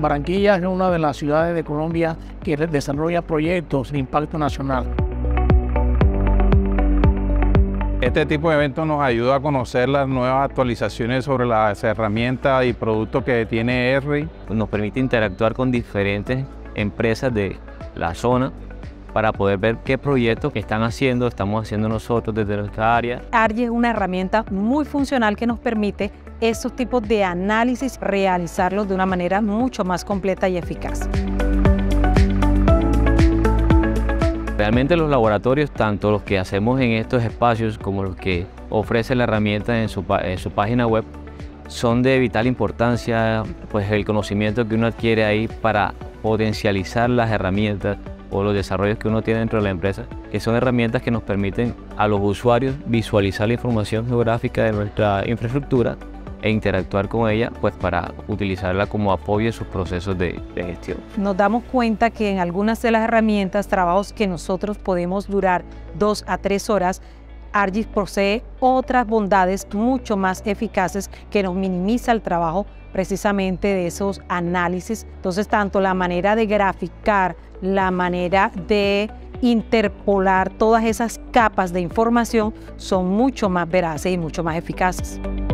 Barranquilla es una de las ciudades de Colombia que desarrolla proyectos de impacto nacional. Este tipo de eventos nos ayuda a conocer las nuevas actualizaciones sobre las herramientas y productos que tiene ERRI. Nos permite interactuar con diferentes empresas de la zona para poder ver qué proyectos que estamos haciendo nosotros desde nuestra área. ARGI es una herramienta muy funcional que nos permite estos tipos de análisis realizarlos de una manera mucho más completa y eficaz. Realmente los laboratorios, tanto los que hacemos en estos espacios como los que ofrece la herramienta en su página web, son de vital importancia, pues el conocimiento que uno adquiere ahí para potencializar las herramientas o los desarrollos que uno tiene dentro de la empresa, que son herramientas que nos permiten a los usuarios visualizar la información geográfica de nuestra infraestructura e interactuar con ella pues para utilizarla como apoyo en sus procesos de gestión. Nos damos cuenta que en algunas de las herramientas, trabajos que nosotros podemos durar 2 a 3 horas, ARGI posee otras bondades mucho más eficaces que nos minimiza el trabajo precisamente de esos análisis. Entonces, tanto la manera de graficar, la manera de interpolar todas esas capas de información son mucho más veraces y mucho más eficaces.